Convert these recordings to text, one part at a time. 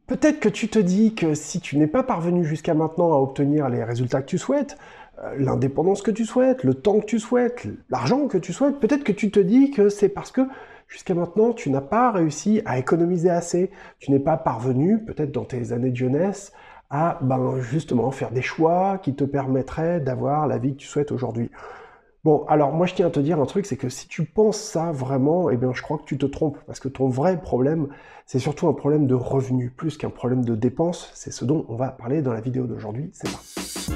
Peut-être que tu te dis que si tu n'es pas parvenu jusqu'à maintenant à obtenir les résultats que tu souhaites, l'indépendance que tu souhaites, le temps que tu souhaites, l'argent que tu souhaites, peut-être que tu te dis que c'est parce que jusqu'à maintenant tu n'as pas réussi à économiser assez, tu n'es pas parvenu, peut-être dans tes années de jeunesse, à justement faire des choix qui te permettraient d'avoir la vie que tu souhaites aujourd'hui. Bon, alors moi je tiens à te dire un truc, c'est que si tu penses ça vraiment, eh bien je crois que tu te trompes, parce que ton vrai problème, c'est surtout un problème de revenus, plus qu'un problème de dépenses, c'est ce dont on va parler dans la vidéo d'aujourd'hui, c'est ça.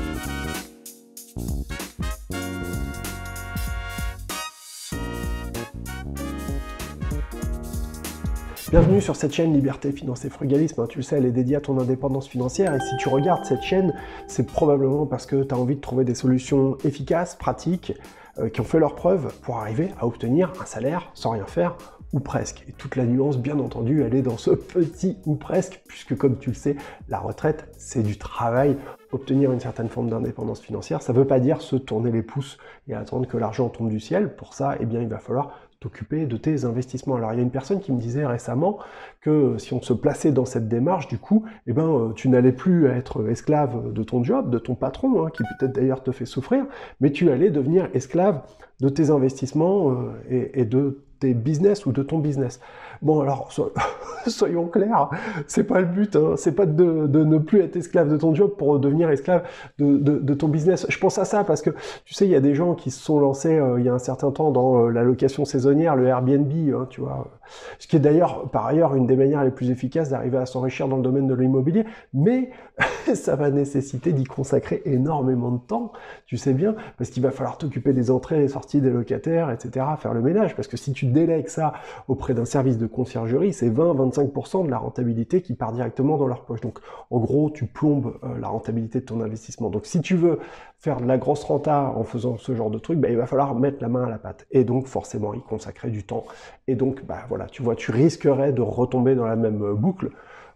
Bienvenue sur cette chaîne Liberté, Finance et Frugalisme, tu le sais, elle est dédiée à ton indépendance financière, et si tu regardes cette chaîne, c'est probablement parce que tu as envie de trouver des solutions efficaces, pratiques, qui ont fait leurs preuves pour arriver à obtenir un salaire sans rien faire, ou presque. Et toute la nuance, bien entendu, elle est dans ce petit ou presque, puisque comme tu le sais, la retraite, c'est du travail. Obtenir une certaine forme d'indépendance financière, ça ne veut pas dire se tourner les pouces et attendre que l'argent tombe du ciel. Pour ça, eh bien, il va falloir t'occuper de tes investissements. Alors il y a une personne qui me disait récemment que si on se plaçait dans cette démarche, du coup, eh ben, tu n'allais plus être esclave de ton job, de ton patron, qui peut-être d'ailleurs te fait souffrir, mais tu allais devenir esclave de tes investissements et de tes business ou de ton business. Bon alors, soyons clairs, c'est pas le but, c'est pas de ne plus être esclave de ton job pour devenir esclave de ton business. Je pense à ça parce que, tu sais, il y a des gens qui se sont lancés il y a un certain temps dans la location saisonnière, le Airbnb, tu vois, ce qui est d'ailleurs, par ailleurs, une des manières les plus efficaces d'arriver à s'enrichir dans le domaine de l'immobilier, mais ça va nécessiter d'y consacrer énormément de temps, tu sais bien, parce qu'il va falloir t'occuper des entrées et sorties des locataires, etc., faire le ménage, parce que si tu délègues ça auprès d'un service de conciergerie, c'est 20-25% de la rentabilité qui part directement dans leur poche. Donc, en gros, tu plombes la rentabilité de ton investissement. Donc, si tu veux faire de la grosse renta en faisant ce genre de truc, il va falloir mettre la main à la pâte. Et donc, forcément, y consacrer du temps. Et donc, voilà, tu vois, tu risquerais de retomber dans la même boucle.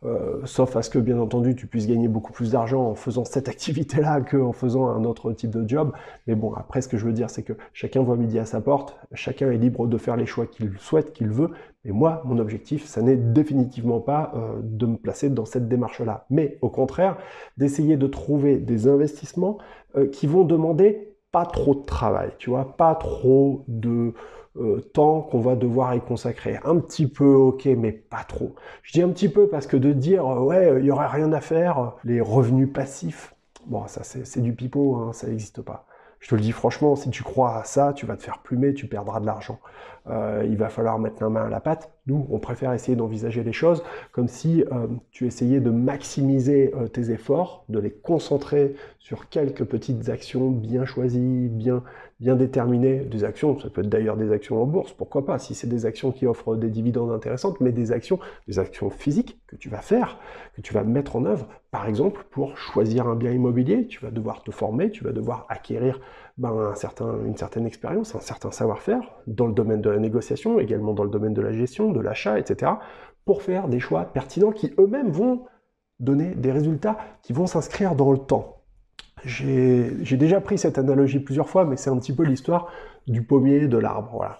Sauf à ce que, bien entendu, tu puisses gagner beaucoup plus d'argent en faisant cette activité-là qu'en faisant un autre type de job. Mais bon, après, ce que je veux dire, c'est que chacun voit midi à sa porte, chacun est libre de faire les choix qu'il souhaite, qu'il veut. Et moi, mon objectif, ça n'est définitivement pas de me placer dans cette démarche-là. Mais au contraire, d'essayer de trouver des investissements qui vont demander pas trop de travail, tu vois, pas trop de temps qu'on va devoir y consacrer. Un petit peu, ok, mais pas trop. Je dis un petit peu parce que de dire, ouais, il y aurait rien à faire, les revenus passifs, bon, ça c'est du pipeau, ça n'existe pas. Je te le dis franchement, si tu crois à ça, tu vas te faire plumer, tu perdras de l'argent. Il va falloir mettre la main à la pâte. Nous, on préfère essayer d'envisager les choses comme si tu essayais de maximiser tes efforts, de les concentrer sur quelques petites actions bien choisies, bien déterminées. Des actions, ça peut être d'ailleurs des actions en bourse, pourquoi pas, si c'est des actions qui offrent des dividendes intéressantes, mais des actions physiques que tu vas faire, que tu vas mettre en œuvre, par exemple, pour choisir un bien immobilier, tu vas devoir te former, tu vas devoir acquérir une certaine expérience, un certain savoir-faire dans le domaine de la négociation, également dans le domaine de la gestion, de l'achat, etc., pour faire des choix pertinents qui eux-mêmes vont donner des résultats qui vont s'inscrire dans le temps. J'ai déjà pris cette analogie plusieurs fois, mais c'est un petit peu l'histoire du pommier et de l'arbre. Voilà.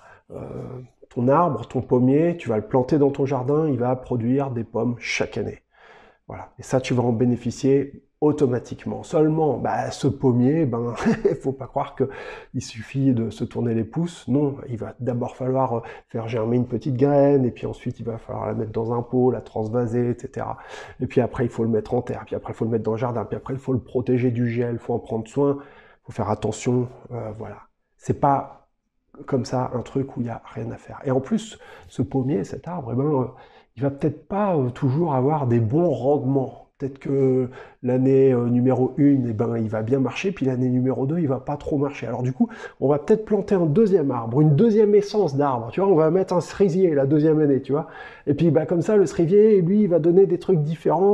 Ton arbre, ton pommier, tu vas le planter dans ton jardin, il va produire des pommes chaque année. Voilà. Et ça, tu vas en bénéficier automatiquement. Seulement, ce pommier, il faut pas croire qu'il suffit de se tourner les pouces. Non, il va d'abord falloir faire germer une petite graine, et puis ensuite, il va falloir la mettre dans un pot, la transvaser, etc. Et puis après, il faut le mettre en terre, puis après, il faut le mettre dans le jardin, puis après, il faut le protéger du gel, il faut en prendre soin, il faut faire attention, voilà. C'est pas comme ça un truc où il n'y a rien à faire. Et en plus, ce pommier, cet arbre, il va peut-être pas toujours avoir des bons rendements. Peut-être que l'année numéro 1, il va bien marcher, puis l'année numéro 2, il va pas trop marcher. Alors du coup, on va peut-être planter un deuxième arbre, une deuxième essence d'arbre, tu vois, on va mettre un cerisier la deuxième année, tu vois. Et puis comme ça, le cerisier, lui, il va donner des trucs différents.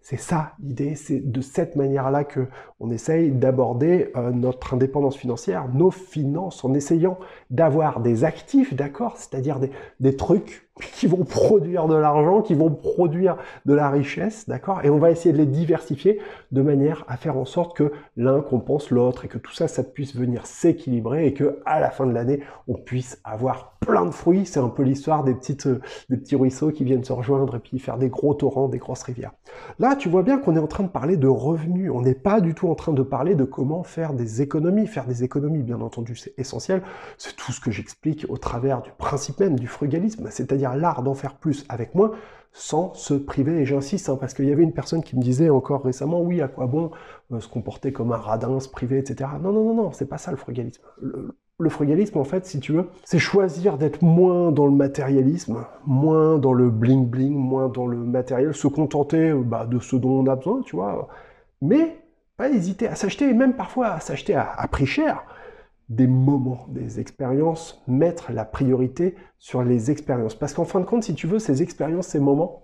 C'est ça l'idée, c'est de cette manière-là que on essaye d'aborder notre indépendance financière, nos finances, en essayant d'avoir des actifs, d'accord, c'est-à-dire des trucs qui vont produire de l'argent, qui vont produire de la richesse, d'accord, et on va essayer de les diversifier de manière à faire en sorte que l'un compense l'autre et que tout ça, ça puisse venir s'équilibrer et que à la fin de l'année, on puisse avoir plein de fruits. C'est un peu l'histoire des petits ruisseaux qui viennent se rejoindre et puis faire des gros torrents, des grosses rivières. Là, tu vois bien qu'on est en train de parler de revenus. On n'est pas du tout en train de parler de comment faire des économies. Faire des économies, bien entendu, c'est essentiel. C'est tout ce que j'explique au travers du principe même du frugalisme, c'est-à-dire l'art d'en faire plus avec moins, sans se priver. Et j'insiste, parce qu'il y avait une personne qui me disait encore récemment, oui, à quoi bon se comporter comme un radin, se priver, etc. Non, non, non, non, c'est pas ça le frugalisme. Le frugalisme, en fait, si tu veux, c'est choisir d'être moins dans le matérialisme, moins dans le bling-bling, moins dans le matériel, se contenter de ce dont on a besoin, tu vois, mais pas hésiter à s'acheter, et même parfois à s'acheter à prix cher, des moments, des expériences, mettre la priorité sur les expériences. Parce qu'en fin de compte, si tu veux, ces expériences, ces moments,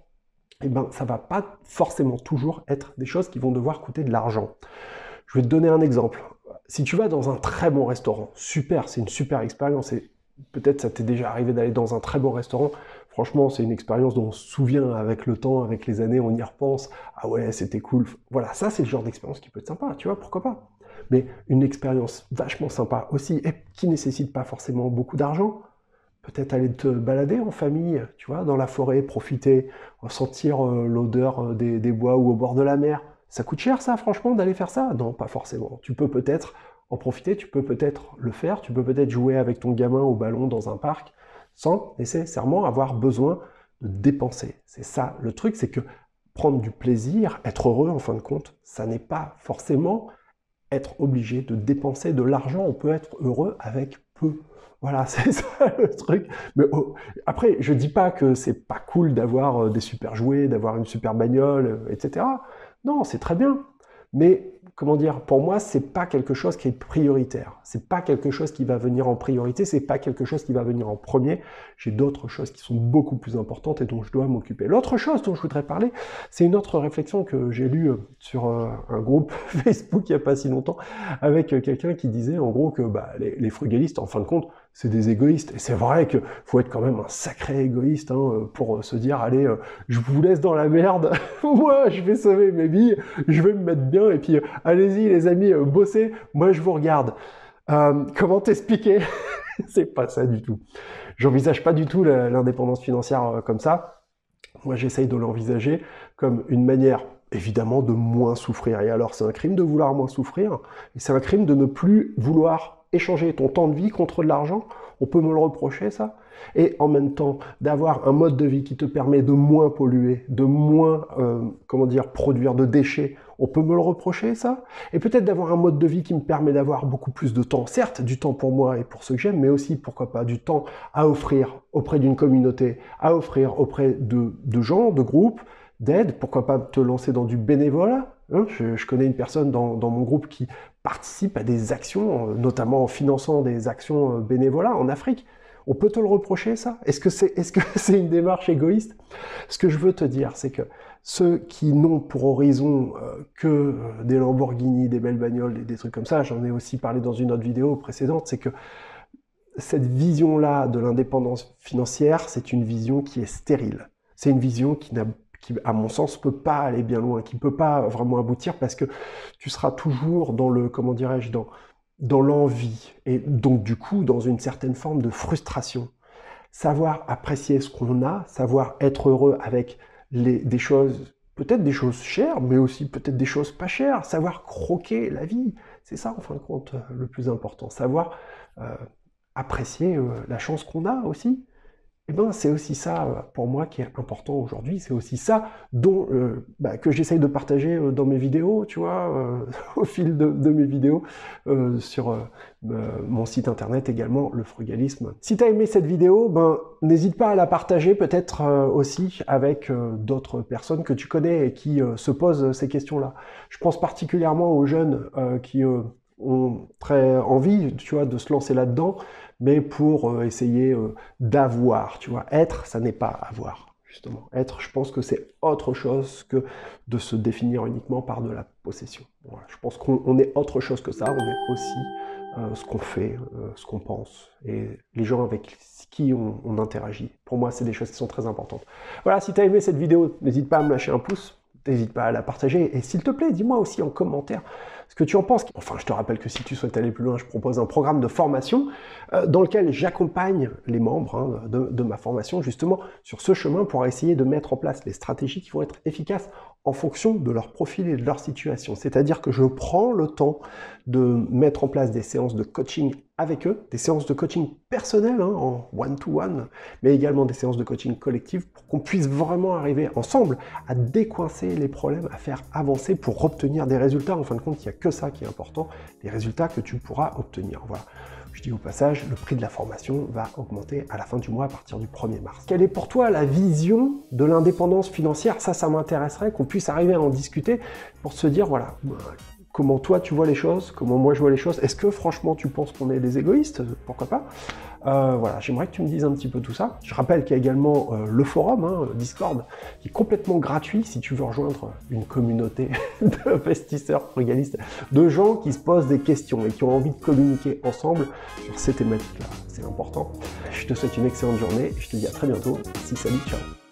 ça va pas forcément toujours être des choses qui vont devoir coûter de l'argent. Je vais te donner un exemple. Si tu vas dans un très bon restaurant, super, c'est une super expérience, et peut-être ça t'est déjà arrivé d'aller dans un très bon restaurant, franchement, c'est une expérience dont on se souvient avec le temps, avec les années, on y repense, ah ouais, c'était cool. Voilà, ça c'est le genre d'expérience qui peut être sympa, tu vois, pourquoi pas. Mais une expérience vachement sympa aussi, et qui nécessite pas forcément beaucoup d'argent, peut-être aller te balader en famille, tu vois, dans la forêt, profiter, ressentir l'odeur des bois ou au bord de la mer. Ça coûte cher ça, franchement, d'aller faire ça? Non, pas forcément. Tu peux peut-être en profiter, tu peux peut-être le faire, tu peux peut-être jouer avec ton gamin au ballon dans un parc, sans nécessairement avoir besoin de dépenser. C'est ça, le truc, c'est que prendre du plaisir, être heureux en fin de compte, ça n'est pas forcément être obligé de dépenser de l'argent, on peut être heureux avec peu. Voilà, c'est ça le truc. Mais après, je dis pas que c'est pas cool d'avoir des super jouets, d'avoir une super bagnole, etc. Non, c'est très bien. Mais, comment dire, pour moi, c'est pas quelque chose qui est prioritaire. C'est pas quelque chose qui va venir en priorité, c'est pas quelque chose qui va venir en premier. J'ai d'autres choses qui sont beaucoup plus importantes et dont je dois m'occuper. L'autre chose dont je voudrais parler, c'est une autre réflexion que j'ai lue sur un groupe Facebook il y a pas si longtemps, avec quelqu'un qui disait en gros que les frugalistes, en fin de compte, c'est des égoïstes. Et c'est vrai qu'il faut être quand même un sacré égoïste pour se dire, allez, je vous laisse dans la merde, moi je vais sauver mes billes, je vais me mettre bien, et puis allez-y les amis, bossez, moi je vous regarde. Comment t'expliquer? C'est pas ça du tout. J'envisage pas du tout l'indépendance financière comme ça. Moi j'essaye de l'envisager comme une manière évidemment de moins souffrir. Et alors c'est un crime de vouloir moins souffrir, et c'est un crime de ne plus vouloir échanger ton temps de vie contre de l'argent. On peut me le reprocher, ça. Et en même temps, d'avoir un mode de vie qui te permet de moins polluer, de moins, produire de déchets. On peut me le reprocher, ça. Et peut-être d'avoir un mode de vie qui me permet d'avoir beaucoup plus de temps. Certes, du temps pour moi et pour ceux que j'aime, mais aussi, pourquoi pas, du temps à offrir auprès d'une communauté, à offrir auprès de gens, de groupes, d'aide. Pourquoi pas te lancer dans du bénévolat? Je connais une personne dans mon groupe qui participe à des actions, notamment en finançant des actions bénévolat en Afrique. On peut te le reprocher, ça? Est-ce que c'est une démarche égoïste? Ce que je veux te dire, c'est que ceux qui n'ont pour horizon que des Lamborghini, des belles bagnoles, des trucs comme ça, j'en ai aussi parlé dans une autre vidéo précédente, c'est que cette vision-là de l'indépendance financière, c'est une vision qui est stérile. C'est une vision qui, à mon sens, peut pas aller bien loin, qui peut pas vraiment aboutir, parce que tu seras toujours dans le, dans l'envie, et donc du coup dans une certaine forme de frustration. Savoir apprécier ce qu'on a, savoir être heureux avec des choses, peut-être des choses chères, mais aussi peut-être des choses pas chères, savoir croquer la vie, c'est ça en fin de compte le plus important, savoir apprécier la chance qu'on a aussi. Eh ben, c'est aussi ça, pour moi, qui est important aujourd'hui. C'est aussi ça que j'essaye de partager dans mes vidéos, tu vois, au fil de mes vidéos, sur mon site internet également, Le Frugalisme. Si tu as aimé cette vidéo, n'hésite pas à la partager peut-être aussi avec d'autres personnes que tu connais et qui se posent ces questions-là. Je pense particulièrement aux jeunes qui ont très envie, tu vois, de se lancer là-dedans, mais pour essayer d'avoir, tu vois. Être, ça n'est pas avoir. justement. Être, je pense que c'est autre chose que de se définir uniquement par de la possession. Voilà. Je pense qu'on est autre chose que ça, on est aussi ce qu'on fait, ce qu'on pense, et les gens avec qui on interagit. Pour moi, c'est des choses qui sont très importantes. Voilà, si tu as aimé cette vidéo, n'hésite pas à me lâcher un pouce, n'hésite pas à la partager, et s'il te plaît, dis-moi aussi en commentaire ce que tu en penses. Enfin, je te rappelle que si tu souhaites aller plus loin, je propose un programme de formation dans lequel j'accompagne les membres de ma formation justement sur ce chemin pour essayer de mettre en place les stratégies qui vont être efficaces en fonction de leur profil et de leur situation. C'est-à-dire que je prends le temps de mettre en place des séances de coaching avec eux, des séances de coaching personnelles en one-to-one, mais également des séances de coaching collectif pour qu'on puisse vraiment arriver ensemble à décoincer les problèmes, à faire avancer pour obtenir des résultats. En fin de compte, il n'y a que ça qui est important, les résultats que tu pourras obtenir. Voilà. Je dis au passage, le prix de la formation va augmenter à la fin du mois à partir du 1er mars. Quelle est pour toi la vision de l'indépendance financière? Ça m'intéresserait qu'on puisse arriver à en discuter pour se dire, voilà, comment toi tu vois les choses, comment moi je vois les choses. Est-ce que franchement tu penses qu'on est des égoïstes? Pourquoi pas? Voilà, j'aimerais que tu me dises un petit peu tout ça. Je rappelle qu'il y a également le forum, Discord, qui est complètement gratuit si tu veux rejoindre une communauté d'investisseurs frugalistes, de gens qui se posent des questions et qui ont envie de communiquer ensemble sur ces thématiques-là. C'est important. Je te souhaite une excellente journée et je te dis à très bientôt. Merci, salut, ciao.